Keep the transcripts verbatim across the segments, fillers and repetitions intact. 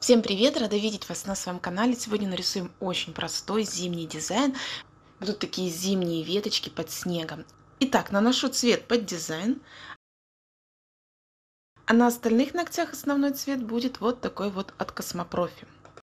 Всем привет! Рада видеть вас на своем канале. Сегодня нарисуем очень простой зимний дизайн. Будут такие зимние веточки под снегом. Итак, наношу цвет под дизайн. А на остальных ногтях основной цвет будет вот такой вот от Космопрофи.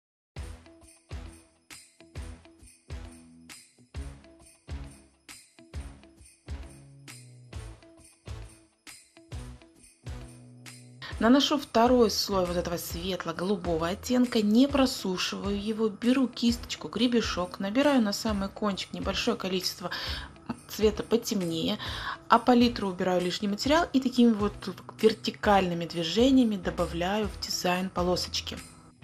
Наношу второй слой вот этого светло-голубого оттенка, не просушиваю его, беру кисточку, гребешок, набираю на самый кончик небольшое количество цвета потемнее, а палитру убираю лишний материал и такими вот вертикальными движениями добавляю в дизайн полосочки.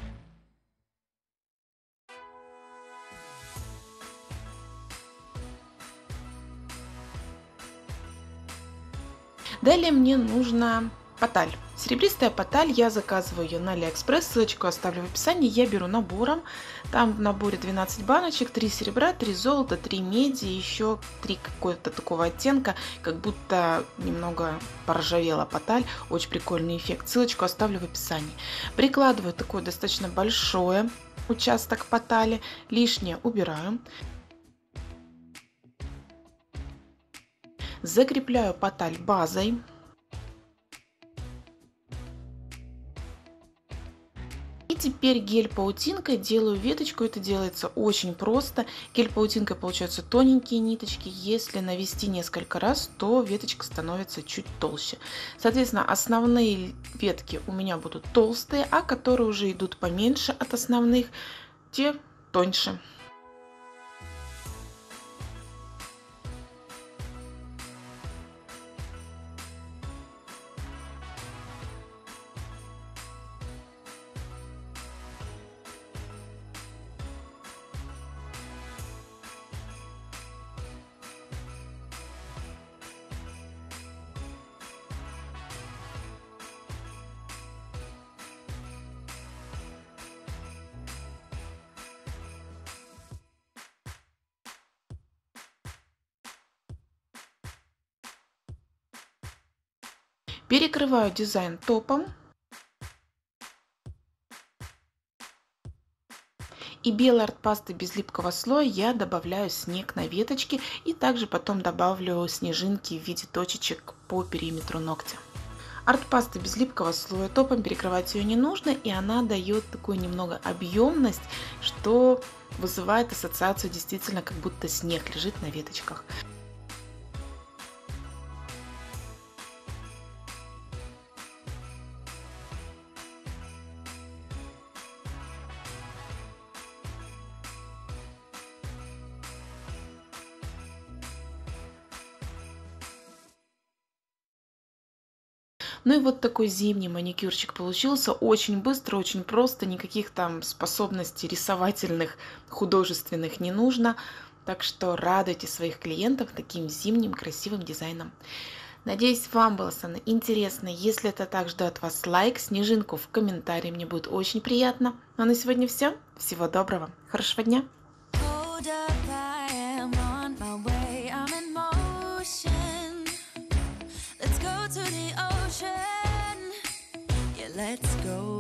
Далее мне нужно поталь. Серебристая поталь, я заказываю ее на Алиэкспресс, ссылочку оставлю в описании. Я беру набором, там в наборе двенадцать баночек, три серебра, три золота, три меди, еще три какого-то такого оттенка, как будто немного поржавела поталь, очень прикольный эффект, ссылочку оставлю в описании. Прикладываю такой достаточно большой участок потали, лишнее убираю. Закрепляю поталь базой. И теперь гель-паутинкой делаю веточку. Это делается очень просто. Гель-паутинкой получаются тоненькие ниточки. Если навести несколько раз, то веточка становится чуть толще. Соответственно, основные ветки у меня будут толстые, а которые уже идут поменьше от основных, те тоньше. Перекрываю дизайн топом. И белой арт-пастой без липкого слоя я добавляю снег на веточки и также потом добавлю снежинки в виде точечек по периметру ногтя. Арт-пасты без липкого слоя, топом перекрывать ее не нужно, и она дает такую немного объемность, что вызывает ассоциацию действительно, как будто снег лежит на веточках. Ну и вот такой зимний маникюрчик получился. Очень быстро, очень просто, никаких там способностей рисовательных, художественных не нужно. Так что радуйте своих клиентов таким зимним красивым дизайном. Надеюсь, вам было со мной интересно. Если это так, жду от вас лайк, снежинку в комментарии, мне будет очень приятно. Ну а на сегодня все. Всего доброго, хорошего дня! To the ocean, yeah, let's go.